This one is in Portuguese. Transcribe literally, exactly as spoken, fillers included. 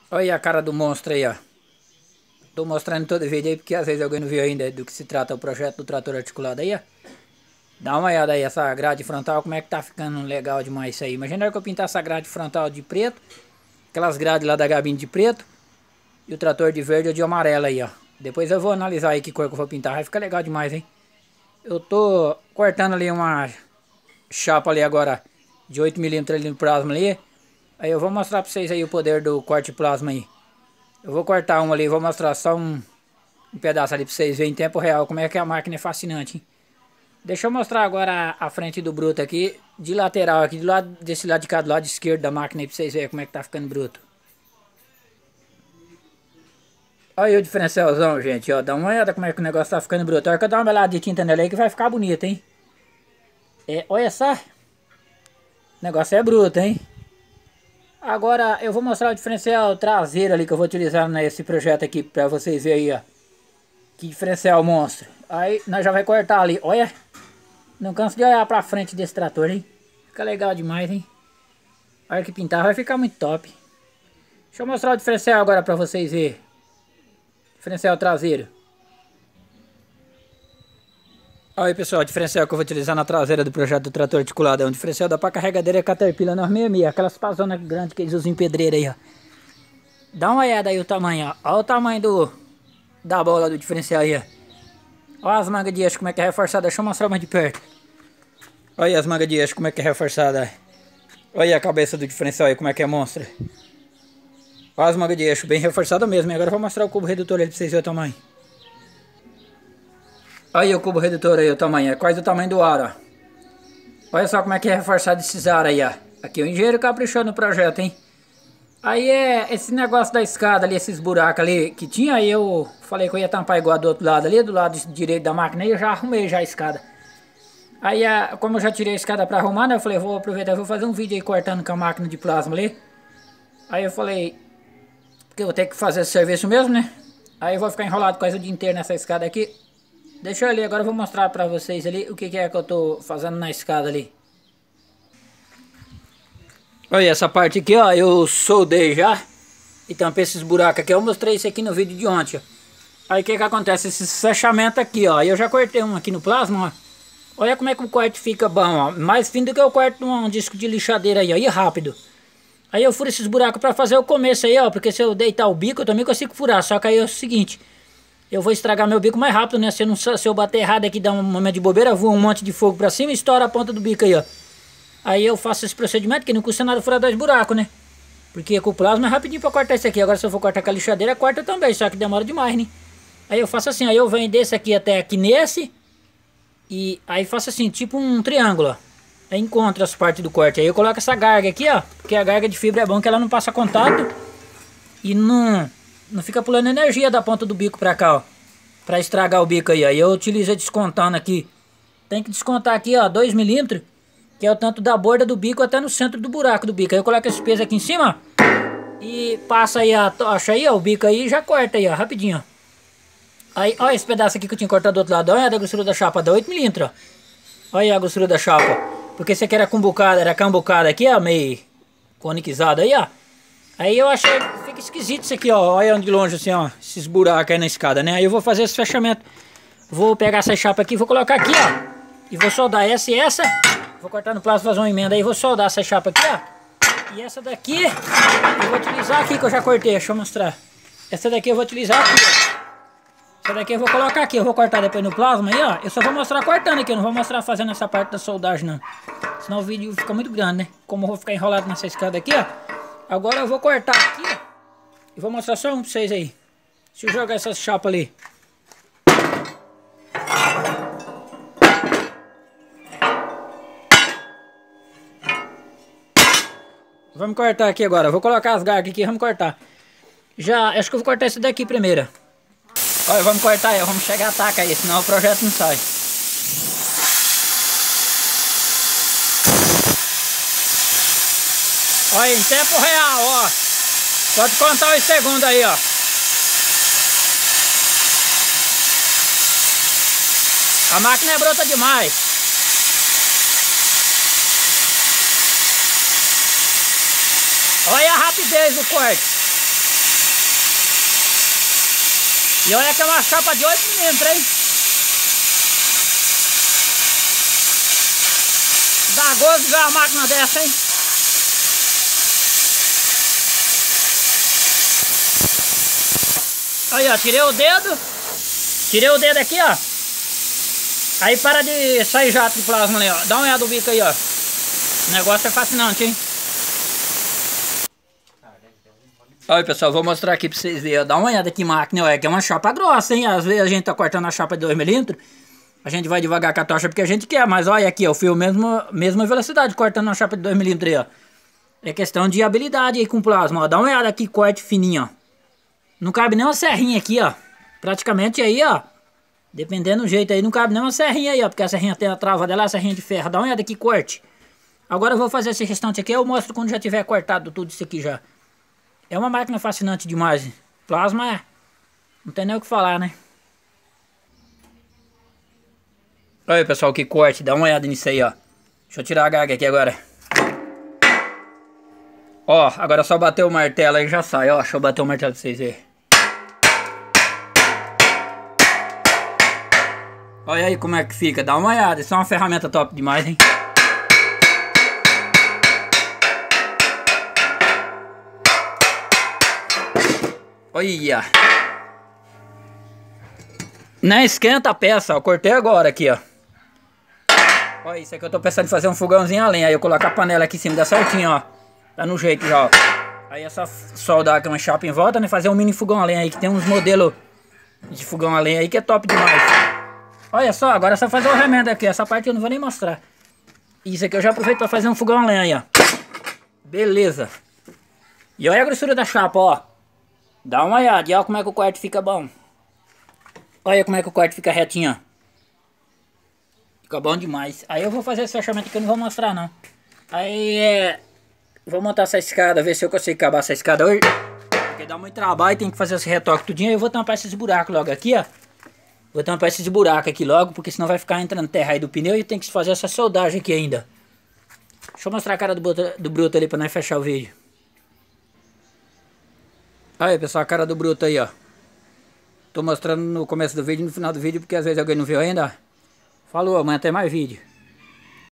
Olha a cara do monstro aí, ó. Tô mostrando todo vídeo aí porque às vezes alguém não viu ainda do que se trata o projeto do trator articulado aí, ó. Dá uma olhada aí, essa grade frontal, como é que tá ficando legal demais isso aí. Imagina que eu pintar essa grade frontal de preto, aquelas grades lá da gabine de preto, e o trator de verde ou de amarelo aí, ó. Depois eu vou analisar aí que cor que eu vou pintar, vai ficar legal demais, hein. Eu tô cortando ali uma chapa ali agora de oito milímetros ali no plasma ali. Aí eu vou mostrar pra vocês aí o poder do corte plasma aí. Eu vou cortar um ali, vou mostrar só um, um pedaço ali pra vocês verem em tempo real como é que a máquina é fascinante, hein? Deixa eu mostrar agora a, a frente do bruto aqui, de lateral aqui, do lado, desse lado de cá, do lado esquerdo da máquina aí pra vocês verem como é que tá ficando bruto. Olha aí o diferencialzão, gente, ó, dá uma olhada como é que o negócio tá ficando bruto. Olha que eu dar uma melada de tinta nele aí que vai ficar bonito, hein? É, olha só, o negócio é bruto, hein? Agora eu vou mostrar o diferencial traseiro ali que eu vou utilizar nesse projeto aqui pra vocês verem aí, ó. Que diferencial monstro. Aí nós já vai cortar ali, olha. Não canso de olhar pra frente desse trator, hein? Fica legal demais, hein? Olha que pintar, vai ficar muito top. Deixa eu mostrar o diferencial agora pra vocês verem. Diferencial traseiro. Olha aí, pessoal, o diferencial que eu vou utilizar na traseira do projeto do trator articulado. É um diferencial da pá carregadeira Caterpillar nove seis seis. Aquelas pazonas grandes que eles usam em pedreira aí, ó. Dá uma olhada aí o tamanho, ó. Olha o tamanho do, da bola do diferencial aí, ó. Olha as mangas de eixo como é que é reforçada. Deixa eu mostrar mais de perto. Olha aí as mangas de eixo como é que é reforçada. Olha aí a cabeça do diferencial aí como é que é monstra. Olha as mangas de eixo bem reforçadas mesmo. E agora eu vou mostrar o cubo redutor aí pra vocês verem o tamanho. Olha aí o cubo redutor aí o tamanho. É quase o tamanho do aro, ó. Olha só como é que é reforçado esses aros aí, ó. Aqui o engenheiro caprichou no projeto, hein. Aí é esse negócio da escada ali, esses buracos ali que tinha, aí eu falei que eu ia tampar igual do outro lado ali, do lado direito da máquina, e eu já arrumei já a escada. Aí, como eu já tirei a escada pra arrumar, né, eu falei, vou aproveitar e vou fazer um vídeo aí cortando com a máquina de plasma ali. Aí eu falei, porque eu vou ter que fazer esse serviço mesmo, né. Aí eu vou ficar enrolado quase o dia inteiro nessa escada aqui. Deixa eu ali, agora eu vou mostrar pra vocês ali o que, que é que eu tô fazendo na escada ali. Olha essa parte aqui, ó, eu soldei já e tampei esses buracos aqui. Eu mostrei isso aqui no vídeo de ontem, ó. Aí o que que acontece? Esses fechamentos aqui, ó. Eu já cortei um aqui no plasma, ó. Olha como é que o corte fica bom, ó. Mais fino do que eu corto num disco de lixadeira aí, ó. E rápido. Aí eu furo esses buracos pra fazer o começo aí, ó. Porque se eu deitar o bico, eu também consigo furar. Só que aí é o seguinte, eu vou estragar meu bico mais rápido, né? Se eu, não, se eu bater errado aqui, dar um momento de bobeira, voa um monte de fogo pra cima e estoura a ponta do bico aí, ó. Aí eu faço esse procedimento que não custa nada furar dois buracos, né? Porque com o plasma é rapidinho pra cortar isso aqui. Agora se eu for cortar com a lixadeira, corta também, só que demora demais, né? Aí eu faço assim, aí eu venho desse aqui até aqui nesse. E aí faço assim, tipo um triângulo, ó. Aí encontro as partes do corte. Aí eu coloco essa garga aqui, ó. Porque a garga de fibra é bom que ela não passa contato. E não, não fica pulando energia da ponta do bico pra cá, ó. Pra estragar o bico aí, ó. Aí eu utilizo descontando aqui. Tem que descontar aqui, ó, dois milímetros. Que é o tanto da borda do bico até no centro do buraco do bico. Aí eu coloco esse peso aqui em cima. E passa aí a tocha aí, ó. O bico aí e já corta aí, ó. Rapidinho, ó. Aí, olha esse pedaço aqui que eu tinha cortado do outro lado. Olha a grossura da chapa. Dá oito milímetros, ó. Olha a grossura da chapa. Porque esse aqui era cumbucada, era cambucada aqui, ó. Meio coniquizado aí, ó. Aí eu achei, fica esquisito isso aqui, ó. Olha de longe assim, ó. Esses buracos aí na escada, né? Aí eu vou fazer esse fechamento. Vou pegar essa chapa aqui, vou colocar aqui, ó. E vou soldar essa e essa. Vou cortar no plástico, fazer uma emenda aí, vou soldar essa chapa aqui, ó. E essa daqui, eu vou utilizar aqui que eu já cortei, deixa eu mostrar. Essa daqui eu vou utilizar aqui, ó. Essa daqui eu vou colocar aqui, eu vou cortar depois no plasma aí, ó. Eu só vou mostrar cortando aqui, eu não vou mostrar fazendo essa parte da soldagem, não. Senão o vídeo fica muito grande, né? Como eu vou ficar enrolado nessa escada aqui, ó. Agora eu vou cortar aqui, ó. E vou mostrar só um pra vocês aí. Deixa eu jogar essa chapa ali. Vamos cortar aqui agora. Vou colocar as garras aqui, vamos cortar. Já, acho que eu vou cortar esse daqui primeiro. Olha, vamos cortar aí, vamos chegar a taca aí, senão o projeto não sai. Olha, em tempo real, ó. Pode contar os segundos aí, ó. A máquina é bruta demais. Olha a rapidez do corte. E olha que é uma chapa de oito milímetros, hein? Dá gosto de ver uma máquina dessa, hein? Aí, ó, tirei o dedo. Tirei o dedo aqui, ó. Aí para de sair jato de plasma ali, ó. Dá uma olhada no bico aí, ó. O negócio é fascinante, hein? Olha, pessoal, vou mostrar aqui pra vocês verem. Dá uma olhada aqui, máquina, ó. É que é uma chapa grossa, hein? Às vezes a gente tá cortando a chapa de dois milímetros. A gente vai devagar com a tocha porque a gente quer. Mas olha aqui, ó. O fio mesmo, mesma velocidade cortando uma chapa de dois milímetros aí, ó. É questão de habilidade aí com plasma, ó. Dá uma olhada aqui, corte fininho, ó. Não cabe nem uma serrinha aqui, ó. Praticamente aí, ó. Dependendo do jeito aí, não cabe nem uma serrinha aí, ó. Porque a serrinha tem a trava dela, a serrinha de ferro. Dá uma olhada aqui, corte. Agora eu vou fazer esse restante aqui. Eu mostro quando já tiver cortado tudo isso aqui já. É uma máquina fascinante demais. Plasma é. Não tem nem o que falar, né? Olha aí, pessoal, que corte. Dá uma olhada nisso aí, ó. Deixa eu tirar a gaga aqui agora. Ó, agora é só bater o martelo aí já sai, ó. Deixa eu bater o martelo pra vocês verem. Olha aí como é que fica. Dá uma olhada. Isso é uma ferramenta top demais, hein? Olha. Não esquenta a peça, ó. Cortei agora aqui, ó. Olha, isso aqui eu tô pensando em fazer um fogãozinho a lenha. Aí eu coloco a panela aqui em cima, dá certinho, ó. Tá no jeito já, ó. Aí é só soldar aqui uma chapa em volta, né? Fazer um mini fogão a lenha aí, que tem uns modelos de fogão a lenha aí que é top demais. Olha só, agora é só fazer o remendo aqui. Essa parte eu não vou nem mostrar. Isso aqui eu já aproveito pra fazer um fogão a lenha aí, ó. Beleza. E olha a grossura da chapa, ó. Dá uma olhada, e olha como é que o corte fica bom. Olha como é que o corte fica retinho, ó. Fica bom demais. Aí eu vou fazer esse fechamento que eu não vou mostrar, não. Aí é... Vou montar essa escada, ver se eu consigo acabar essa escada hoje. Porque dá muito trabalho, tem que fazer esse retoque tudinho. Aí eu vou tampar esses buracos logo aqui, ó. Vou tampar esses buracos aqui logo, porque senão vai ficar entrando terra aí do pneu e tem que fazer essa soldagem aqui ainda. Deixa eu mostrar a cara do, do Bruto ali pra nós fechar o vídeo. Aí, pessoal, a cara do Bruto aí, ó. Tô mostrando no começo do vídeo e no final do vídeo, porque às vezes alguém não viu ainda. Falou, amanhã tem mais vídeo.